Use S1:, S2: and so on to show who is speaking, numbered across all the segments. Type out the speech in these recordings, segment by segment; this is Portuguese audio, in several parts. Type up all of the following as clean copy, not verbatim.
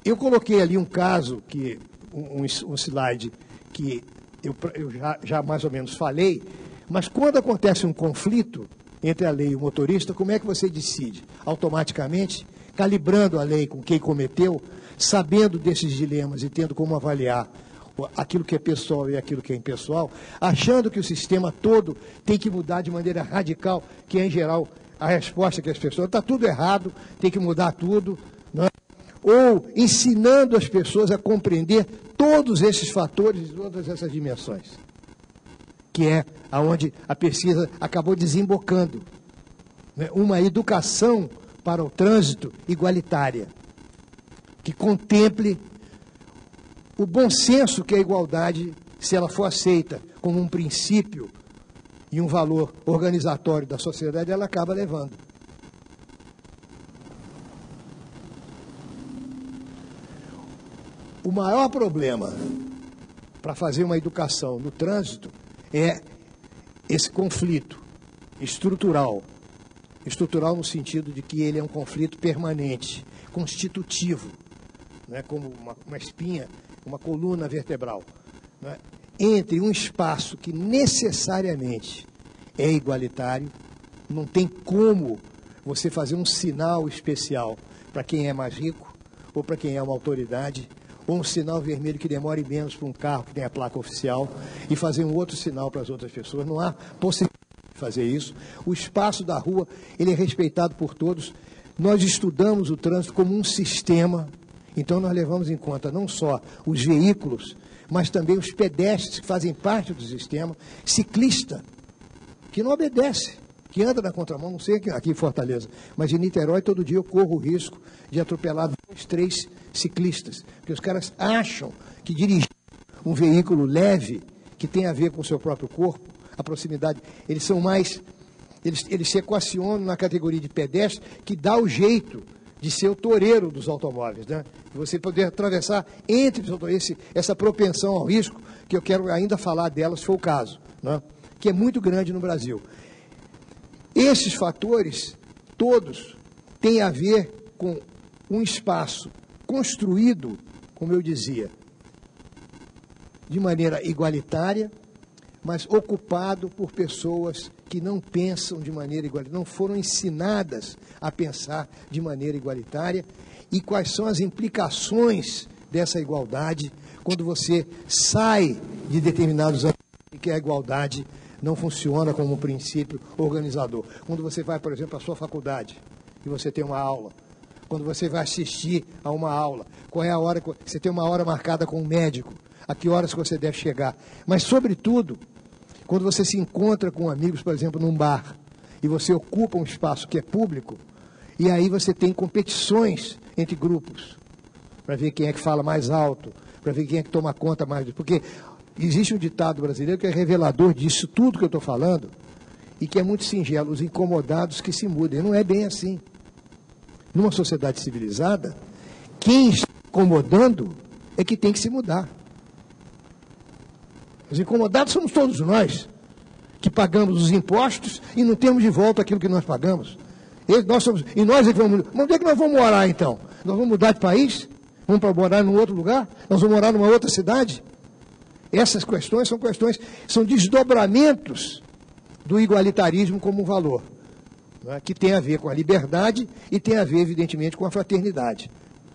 S1: Eu coloquei ali um caso, um slide que eu já mais ou menos falei, mas quando acontece um conflito entre a lei e o motorista, como é que você decide? Automaticamente, calibrando a lei com quem cometeu, sabendo desses dilemas e tendo como avaliar aquilo que é pessoal e aquilo que é impessoal, achando que o sistema todo tem que mudar de maneira radical, que é, em geral, a resposta que as pessoas... Está tudo errado, tem que mudar tudo, não é? Ou ensinando as pessoas a compreender todos esses fatores e todas essas dimensões, que é aonde a pesquisa acabou desembocando, né? Uma educação para o trânsito igualitária, que contemple o bom senso que a igualdade, se ela for aceita como um princípio e um valor organizatório da sociedade, ela acaba levando. O maior problema para fazer uma educação no trânsito é esse conflito estrutural. Estrutural no sentido de que ele é um conflito permanente, constitutivo, né, como uma espinha, uma coluna vertebral, né, entre um espaço que necessariamente é igualitário, não tem como você fazer um sinal especial para quem é mais rico ou para quem é uma autoridade, ou um sinal vermelho que demore menos para um carro que tem a placa oficial e fazer um outro sinal para as outras pessoas. Não há possibilidade de fazer isso. O espaço da rua, ele é respeitado por todos. Nós estudamos o trânsito como um sistema, então nós levamos em conta não só os veículos, mas também os pedestres que fazem parte do sistema, ciclista, que não obedece, que anda na contramão, não sei aqui em Fortaleza, mas em Niterói todo dia eu corro o risco de atropelar 2, 3 ciclistas, porque os caras acham que dirigir um veículo leve, que tem a ver com o seu próprio corpo, a proximidade, eles são mais, eles se equacionam na categoria de pedestre, que dá o jeito de ser o toureiro dos automóveis, né? Você poder atravessar entre os automóveis, essa propensão ao risco, que eu quero ainda falar dela, se for o caso, né? Que é muito grande no Brasil. Esses fatores, todos, têm a ver com um espaço construído, como eu dizia, de maneira igualitária, mas ocupado por pessoas que não pensam de maneira igualitária, não foram ensinadas a pensar de maneira igualitária, e quais são as implicações dessa igualdade quando você sai de determinados ambientes em que a igualdade não funciona como um princípio organizador. Quando você vai, por exemplo, à sua faculdade e você tem uma aula, quando você vai assistir a uma aula, qual é a hora que você tem uma hora marcada com um médico, a que horas que você deve chegar. Mas, sobretudo, quando você se encontra com amigos, por exemplo, num bar, e você ocupa um espaço que é público, e aí você tem competições entre grupos, para ver quem é que fala mais alto, para ver quem é que toma conta mais. Porque existe um ditado brasileiro que é revelador disso tudo que eu estou falando, e que é muito singelo: os incomodados que se mudem. Não é bem assim. Numa sociedade civilizada, quem está incomodando é que tem que se mudar. Os incomodados somos todos nós, que pagamos os impostos e não temos de volta aquilo que nós pagamos. E nós é que vamos... Mas onde é que nós vamos morar, então? Nós vamos mudar de país? Vamos para morar num outro lugar? Nós vamos morar numa outra cidade? Essas questões, são desdobramentos do igualitarismo como um valor, né, que tem a ver com a liberdade e tem a ver, evidentemente, com a fraternidade.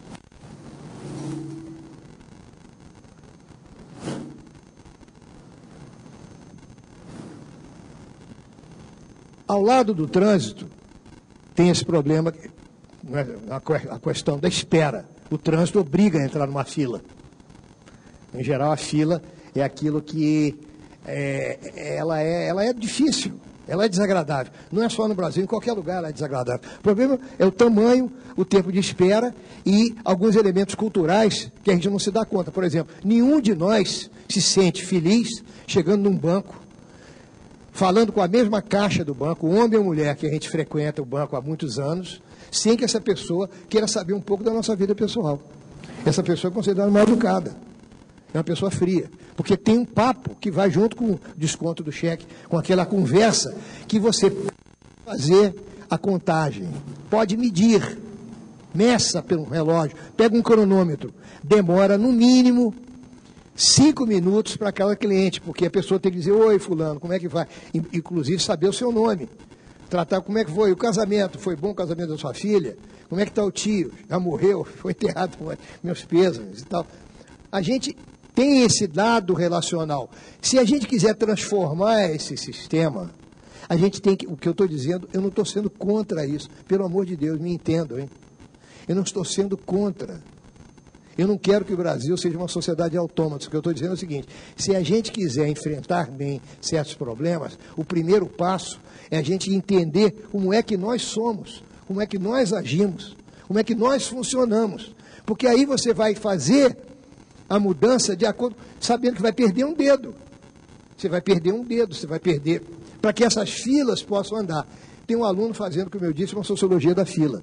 S1: Ao lado do trânsito, tem esse problema, né, a questão da espera. O trânsito obriga a entrar numa fila. Em geral, a fila é aquilo que ela é difícil, ela é desagradável. Não é só no Brasil, em qualquer lugar ela é desagradável. O problema é o tamanho, o tempo de espera e alguns elementos culturais que a gente não se dá conta. Por exemplo, nenhum de nós se sente feliz chegando num banco, falando com a mesma caixa do banco, homem ou mulher, que a gente frequenta o banco há muitos anos, sem que essa pessoa queira saber um pouco da nossa vida pessoal. Essa pessoa é considerada mal educada. É uma pessoa fria, porque tem um papo que vai junto com o desconto do cheque, com aquela conversa que você pode fazer a contagem, pode medir, meça pelo relógio, pega um cronômetro, demora no mínimo 5 minutos para cada cliente, porque a pessoa tem que dizer, oi fulano, como é que vai? Inclusive saber o seu nome, tratar como é que foi o casamento, foi bom o casamento da sua filha? Como é que está o tio? Já morreu? Foi enterrado? Meus pêsames e tal. A gente tem esse dado relacional. Se a gente quiser transformar esse sistema, a gente tem que, o que eu estou dizendo, eu não estou sendo contra isso, pelo amor de Deus, me entendam, hein? Eu não estou sendo contra. Eu não quero que o Brasil seja uma sociedade autômata. O que eu estou dizendo é o seguinte, se a gente quiser enfrentar bem certos problemas, o primeiro passo é a gente entender como é que nós somos, como é que nós agimos, como é que nós funcionamos. Porque aí você vai fazer a mudança de acordo, sabendo que vai perder um dedo. Você vai perder um dedo, você vai perder, para que essas filas possam andar. Tem um aluno fazendo, como eu disse, uma sociologia da fila.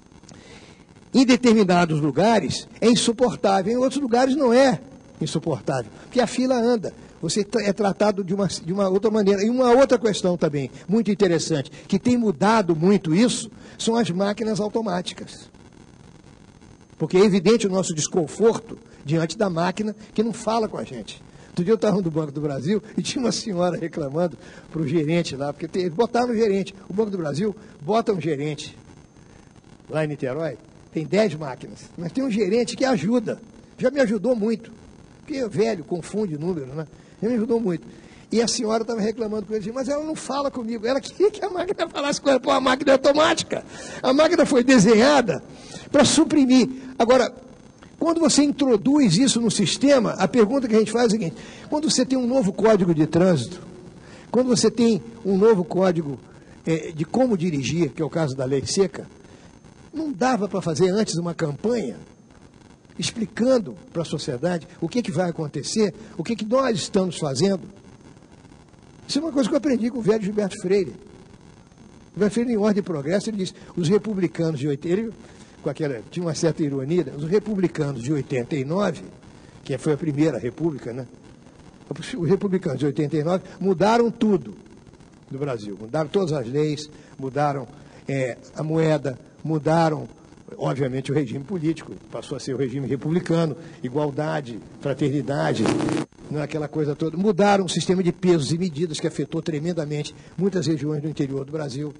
S1: Em determinados lugares é insuportável, em outros lugares não é insuportável, porque a fila anda. Você é tratado de uma outra maneira. E uma outra questão também, muito interessante, que tem mudado muito isso, são as máquinas automáticas. Porque é evidente o nosso desconforto diante da máquina que não fala com a gente. Outro dia eu estava no Banco do Brasil e tinha uma senhora reclamando para o gerente lá, porque botaram um gerente. O Banco do Brasil bota um gerente lá em Niterói, tem 10 máquinas, mas tem um gerente que ajuda. Já me ajudou muito, porque é velho, confunde número, né? Já me ajudou muito. E a senhora estava reclamando com ele, mas ela não fala comigo. Ela queria que a máquina falasse com ela. Pô, a máquina é automática. A máquina foi desenhada para suprimir. Agora, quando você introduz isso no sistema, a pergunta que a gente faz é a seguinte, quando você tem um novo código de trânsito, quando você tem um novo código de como dirigir, que é o caso da lei seca, não dava para fazer antes uma campanha explicando para a sociedade o que vai acontecer, o que nós estamos fazendo? Isso é uma coisa que eu aprendi com o velho Gilberto Freire. O Gilberto Freire, em Ordem e Progresso, ele disse, os republicanos de 80, tinha uma certa ironia, os republicanos de 89, que foi a primeira república, né? Os republicanos de 89 mudaram tudo no Brasil, mudaram todas as leis, mudaram a moeda, mudaram, obviamente, o regime político, passou a ser o regime republicano, igualdade, fraternidade, aquela coisa toda. Mudaram o sistema de pesos e medidas que afetou tremendamente muitas regiões do interior do Brasil.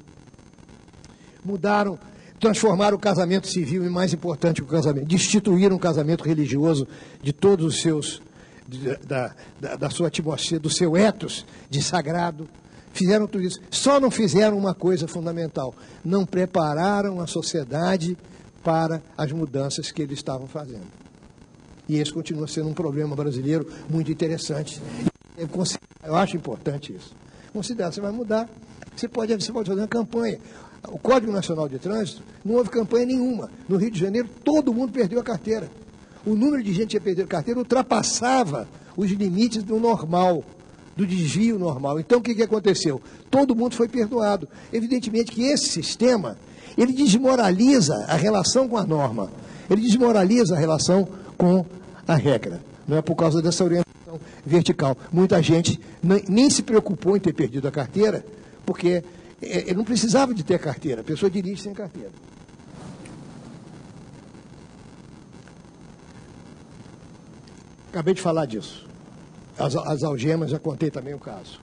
S1: Transformaram o casamento civil em mais importante que o casamento, destituíram o casamento religioso de todos os seus, da sua atmosfera, do seu ethos de sagrado. Fizeram tudo isso. Só não fizeram uma coisa fundamental, não prepararam a sociedade para as mudanças que eles estavam fazendo. E esse continua sendo um problema brasileiro muito interessante. Eu acho importante isso. Considerar, você vai mudar, você pode fazer uma campanha. O Código Nacional de Trânsito, não houve campanha nenhuma. No Rio de Janeiro, todo mundo perdeu a carteira. O número de gente que ia perder a carteira ultrapassava os limites do normal, do desvio normal. Então, o que aconteceu? Todo mundo foi perdoado. Evidentemente que esse sistema, ele desmoraliza a relação com a norma. Ele desmoraliza a relação com a regra. Não é por causa dessa orientação vertical. Muita gente nem se preocupou em ter perdido a carteira, porque ele não precisava de ter carteira. A pessoa dirige sem carteira. Acabei de falar disso. As algemas, já contei também o caso.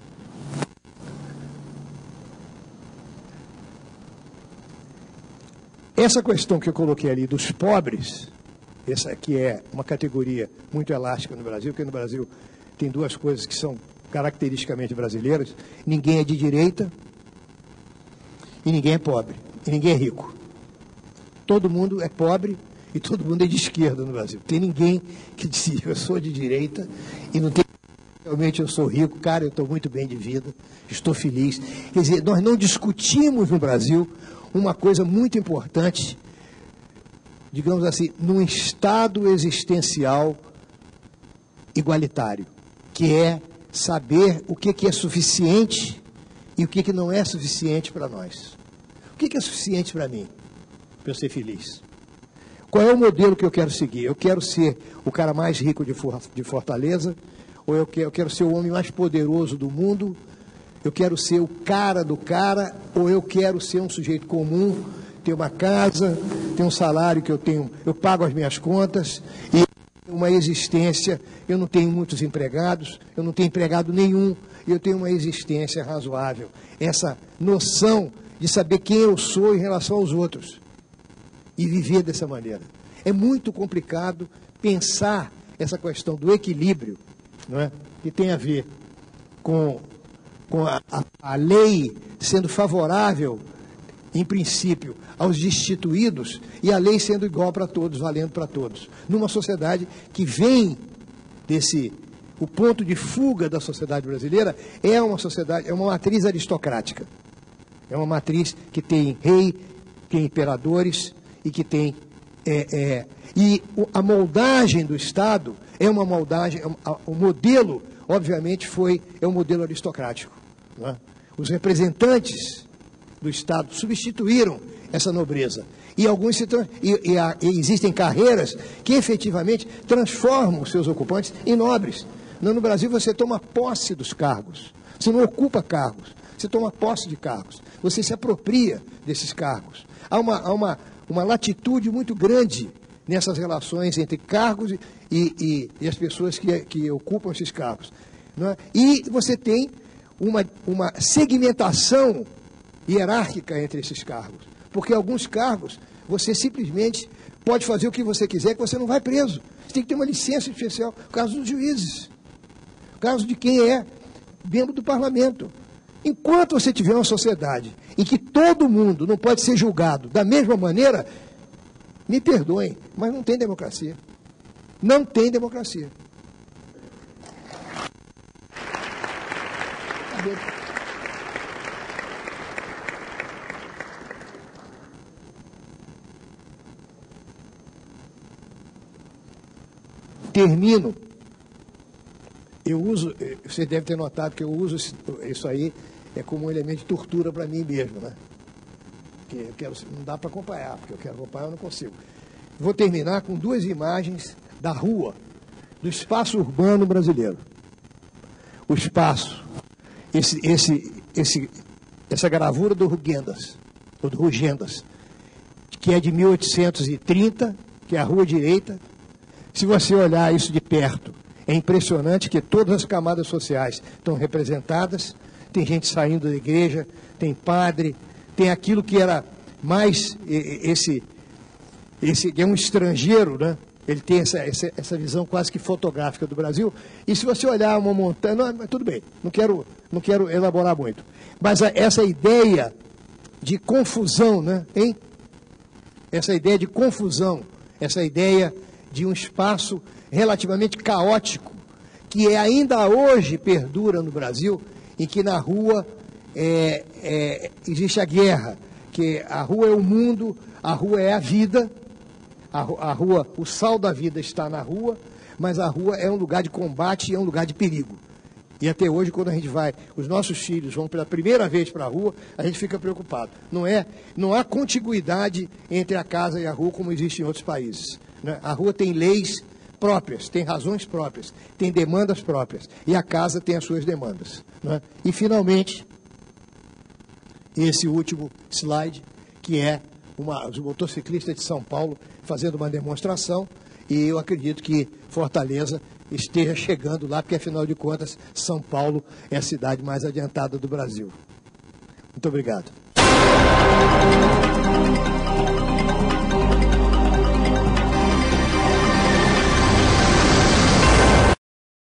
S1: Essa questão que eu coloquei ali dos pobres, essa aqui é uma categoria muito elástica no Brasil, porque no Brasil tem duas coisas que são caracteristicamente brasileiras: ninguém é de direita e ninguém é pobre, e ninguém é rico. Todo mundo é pobre e todo mundo é de esquerda no Brasil. Tem ninguém que diz, eu sou de direita e não tem... Realmente eu sou rico, cara, eu estou muito bem de vida, estou feliz. Quer dizer, nós não discutimos no Brasil uma coisa muito importante, digamos assim, num estado existencial igualitário, que é saber o que é suficiente e o que não é suficiente para nós. O que é suficiente para mim, para eu ser feliz? Qual é o modelo que eu quero seguir? Eu quero ser o cara mais rico de Fortaleza, ou eu quero ser o homem mais poderoso do mundo, eu quero ser o cara do cara, ou eu quero ser um sujeito comum, tenho uma casa, tenho um salário que eu pago as minhas contas e uma existência, eu não tenho muitos empregados, eu não tenho empregado nenhum, e eu tenho uma existência razoável. Essa noção de saber quem eu sou em relação aos outros e viver dessa maneira. É muito complicado pensar essa questão do equilíbrio, não é? Que tem a ver com a lei sendo favorável, em princípio, aos destituídos e a lei sendo igual para todos, valendo para todos. Numa sociedade que vem desse... O ponto de fuga da sociedade brasileira é uma sociedade, é uma matriz aristocrática. É uma matriz que tem rei, tem imperadores e que tem... a moldagem do Estado é uma moldagem... O modelo, obviamente, é um modelo aristocrático. Não é? Os representantes do Estado substituíram essa nobreza. E existem carreiras que efetivamente transformam os seus ocupantes em nobres. No Brasil você toma posse dos cargos. Você não ocupa cargos, você toma posse de cargos. Você se apropria desses cargos. Há uma latitude muito grande nessas relações entre cargos e as pessoas que ocupam esses cargos. Não é? E você tem uma segmentação hierárquica entre esses cargos. Porque alguns cargos, você simplesmente pode fazer o que você quiser, que você não vai preso. Você tem que ter uma licença especial. No caso dos juízes. No caso de quem é membro do parlamento. Enquanto você tiver uma sociedade em que todo mundo não pode ser julgado da mesma maneira, me perdoem, mas não tem democracia. Não tem democracia. Termino. Você deve ter notado que eu uso isso aí como um elemento de tortura para mim mesmo, né? Que não dá para acompanhar, porque eu quero acompanhar, eu não consigo. Vou terminar com duas imagens da rua, do espaço urbano brasileiro. O espaço, essa gravura do Rugendas, ou do Rugendas, que é de 1830, que é a rua direita. Se você olhar isso de perto, é impressionante que todas as camadas sociais estão representadas. Tem gente saindo da igreja, tem padre, tem aquilo que era mais esse é um estrangeiro, né? Ele tem essa visão quase que fotográfica do Brasil. E se você olhar uma montanha, não, tudo bem, não quero elaborar muito. Mas essa ideia de confusão, né? Hein? Essa ideia de confusão, essa ideia de um espaço relativamente caótico, que ainda hoje perdura no Brasil, em que na rua existe a guerra, que a rua é o mundo, a rua é a vida, a rua, o sal da vida está na rua, mas a rua é um lugar de combate e é um lugar de perigo. E até hoje, quando a gente vai, os nossos filhos vão pela primeira vez para a rua, a gente fica preocupado. Não há contiguidade entre a casa e a rua como existe em outros países. Né? A rua tem leis próprias, tem razões próprias, tem demandas próprias. E a casa tem as suas demandas. Né? E, finalmente, esse último slide, que é os motociclistas de São Paulo fazendo uma demonstração. E eu acredito que Fortaleza esteja chegando lá, porque, afinal de contas, São Paulo é a cidade mais adiantada do Brasil. Muito obrigado.